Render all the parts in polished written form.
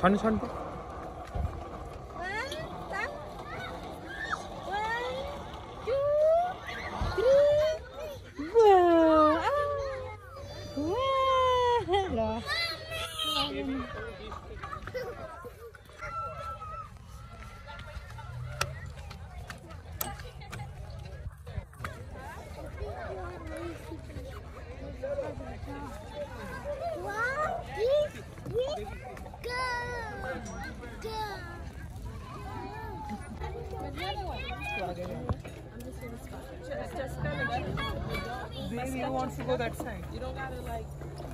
छान छान Baby wants to go that side. You don't gotta like.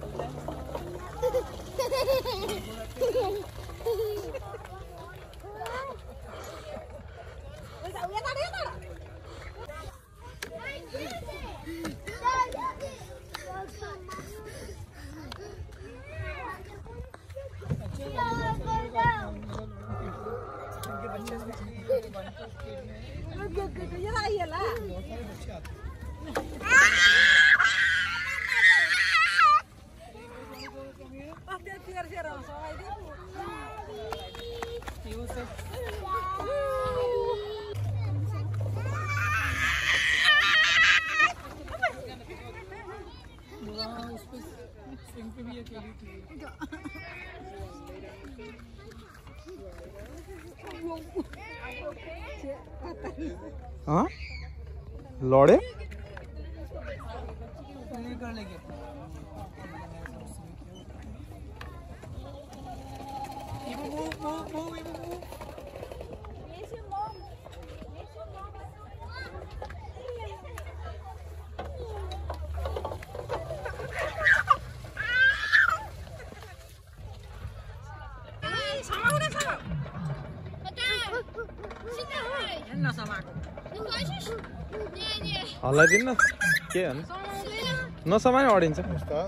हाँ लौड़े हल्लाइदिनु न के हो नसमाने अडिन्छ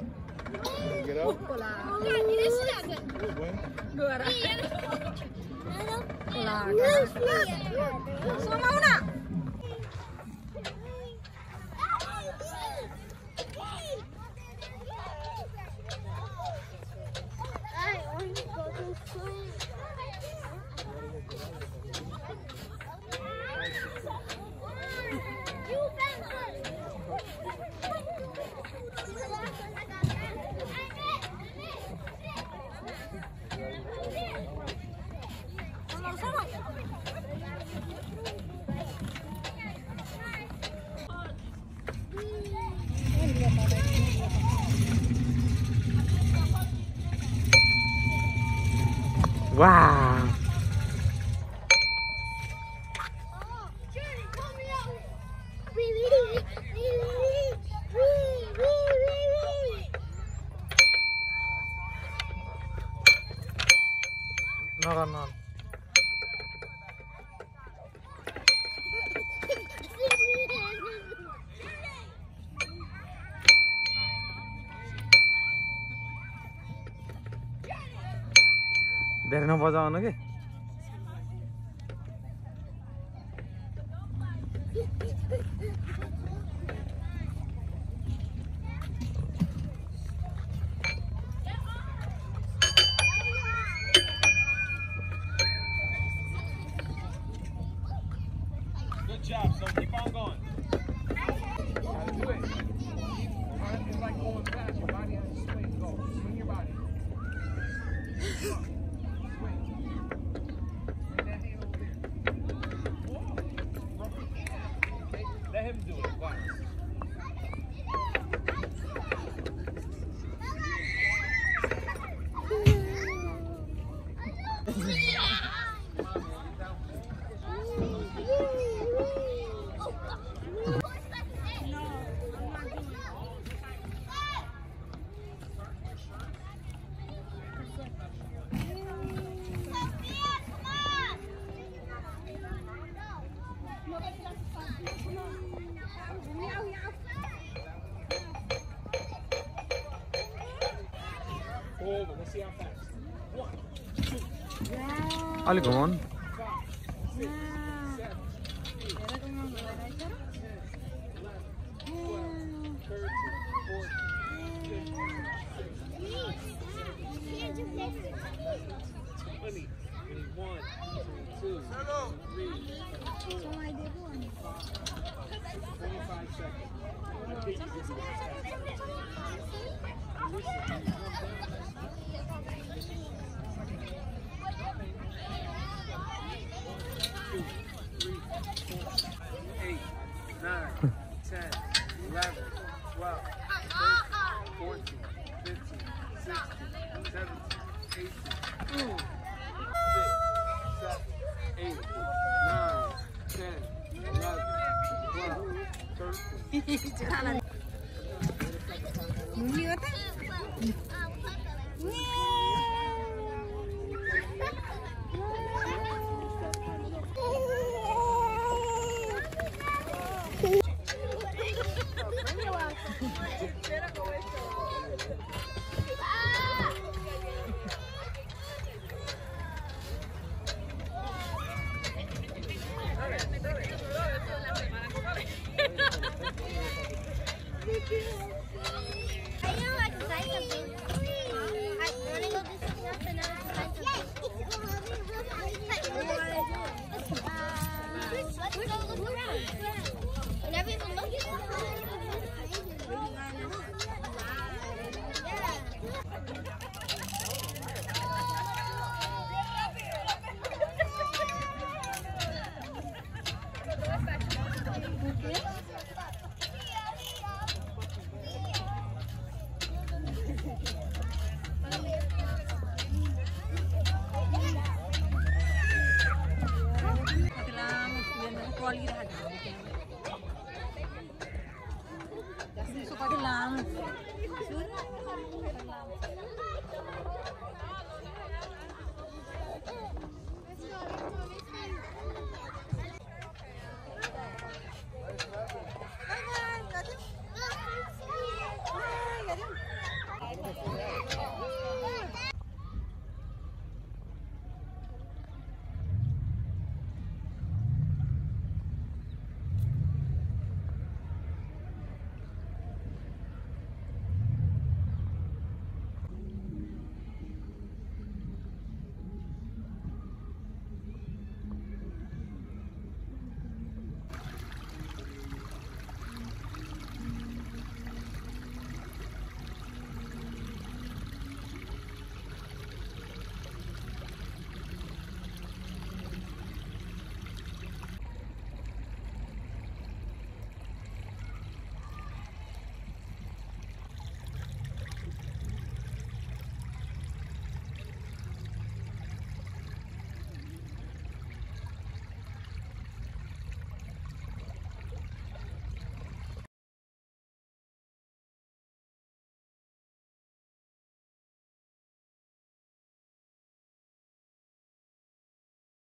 Wow. No. धेरै नबजाउनु के Good job, so keep on going. Gotta do it. It's like going fast. Your body has to swing. Go. Swing your body. Let him do it. Watch. Over. Let's see how fast. 1, 2. अलि घुमाउनु 5, 6, 7, 8, 9, 10, 11, 12, 13, 14, 15, 16, 17, 18, 19, 20. 20. 21, 22, 23, 24, 25 seconds. I think you can do Two, 3, 4, 8, 9, 10, 11, 12, 13, 14, 15, 16, 17, 18, 6, 7, 8, 9, 10, 11, 12, 13. I